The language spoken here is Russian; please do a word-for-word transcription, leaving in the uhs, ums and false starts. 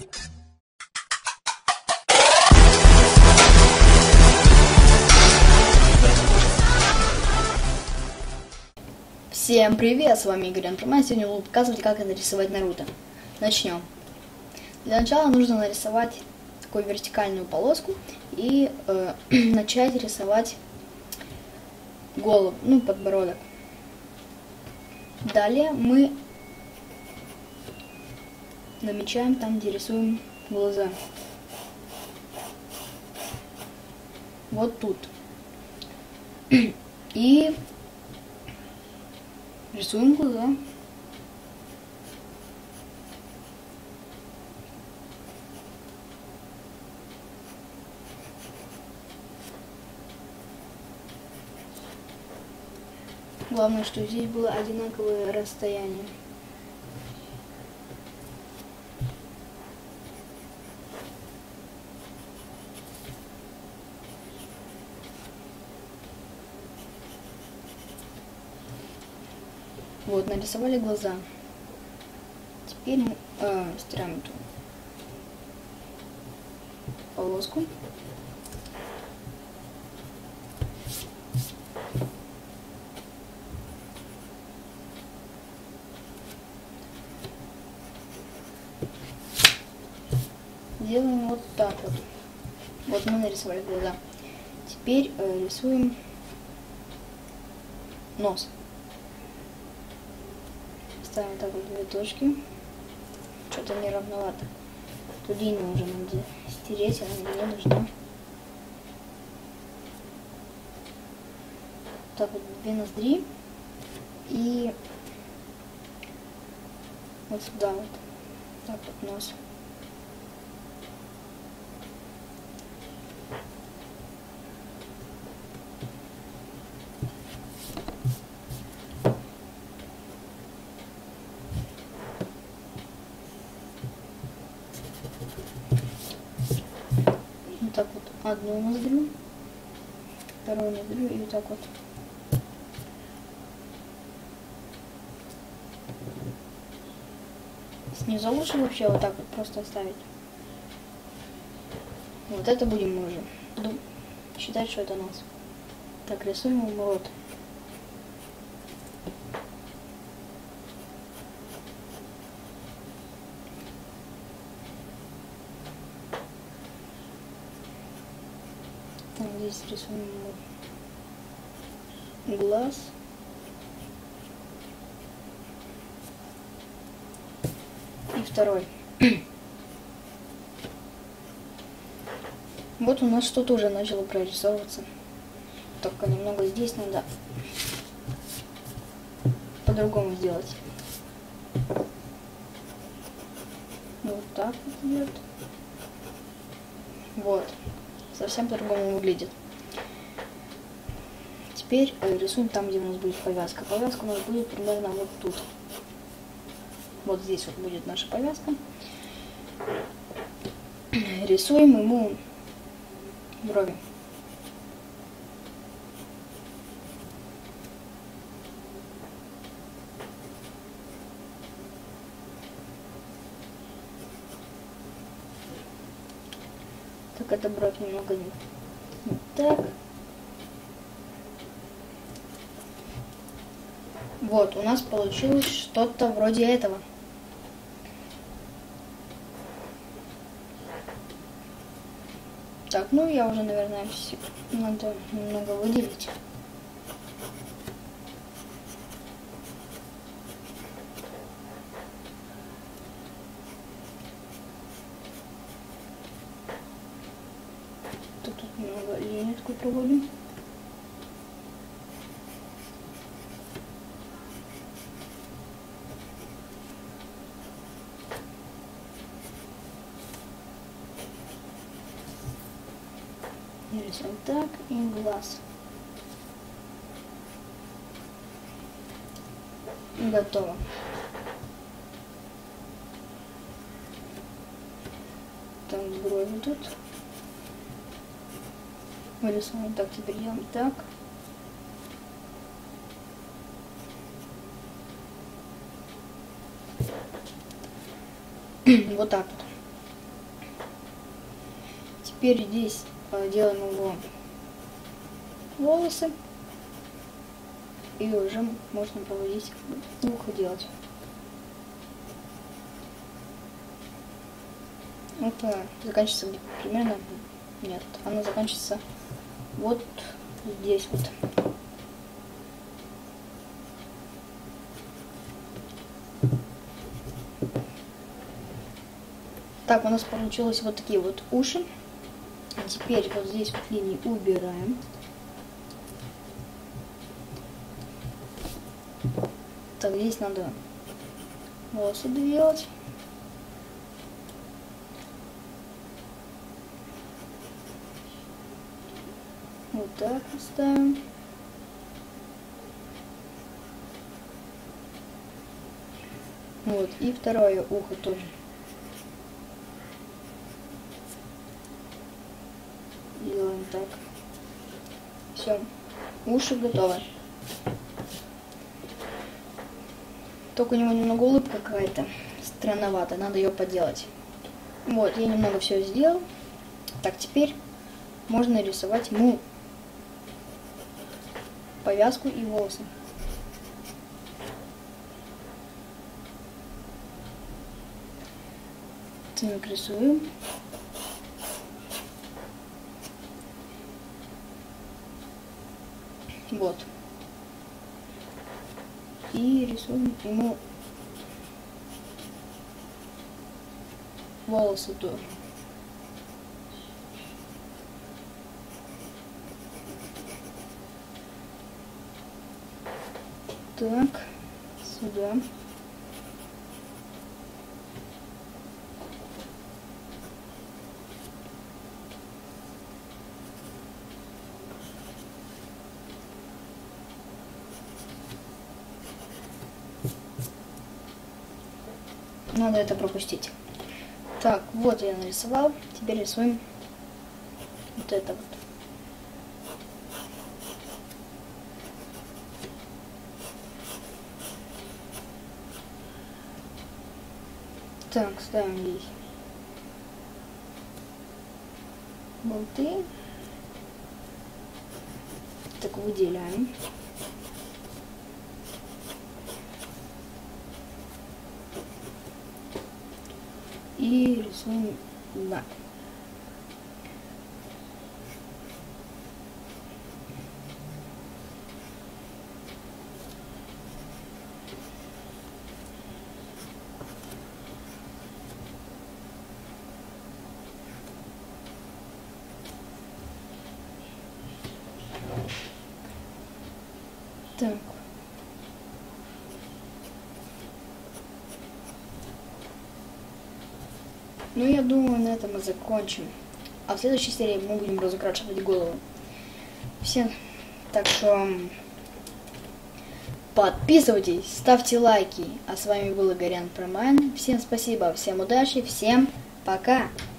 Всем привет, с вами Игорь Антруман. Сегодня буду показывать, как нарисовать Наруто. Начнем. Для начала нужно нарисовать такую вертикальную полоску и э, начать рисовать голову, ну, подбородок. Далее мы намечаем там, где рисуем глаза. Вот тут. И рисуем глаза. Главное, что здесь было одинаковое расстояние. Вот, нарисовали глаза. Теперь мы э, стираем эту полоску. Делаем вот так вот. Вот мы нарисовали глаза. Теперь э, рисуем нос. Ставим так вот две точки. Что-то не равновато. Тут линию уже надо стереть, она мне нужна. Так вот две ноздри. И вот сюда вот. Так вот нос. Вот так вот одну ноздрю, вторую ноздрю и вот так вот. Снизу лучше вообще вот так вот просто оставить. Вот это будем мы уже ну, считать, что это нос. Так, рисуем ему рот. Там здесь рисуем глаз. И второй. Вот у нас что-то уже начало прорисовываться. Только немного здесь надо по-другому сделать. Вот так вот идет. Вот. Совсем по-другому выглядит. Теперь рисуем там, где у нас будет повязка. Повязка у нас будет примерно вот тут. Вот здесь вот будет наша повязка. Рисуем ему брови. Так, эта бровь немного не вот так. Вот, у нас получилось что-то вроде этого. Так, ну я уже, наверное, все надо немного выделить. Тут, тут немного линейку проводим. Рисуем так и глаз. Готово. Так, брови тут. Вырисуем так, теперь делаем так. Вот так вот. Теперь здесь э, делаем его волосы. И уже можно проводить ухо делать. Это заканчивается примерно... Нет, оно заканчивается вот здесь вот. Так, у нас получилось вот такие вот уши. А теперь вот здесь вот линии убираем. Так, здесь надо волосы делать. Вот так поставим. Вот, и второе ухо тоже. Делаем так. Все, уши готовы. Только у него немного улыбка какая-то странноватая, надо ее поделать. Вот, я немного все сделал. Так, теперь можно рисовать ему повязку и волосы. Так, рисуем. Вот. И рисуем ему волосы тоже. Так, сюда. Надо это пропустить. Так, вот я нарисовал. Теперь рисуем вот это вот. Так, ставим здесь болты. Так, выделяем. И рисуем да. Так. Ну, я думаю, на этом мы закончим. А в следующей серии мы будем разукрашивать голову. Всем. Так что подписывайтесь, ставьте лайки. А с вами был Игорян Промайн. Всем спасибо, всем удачи, всем пока.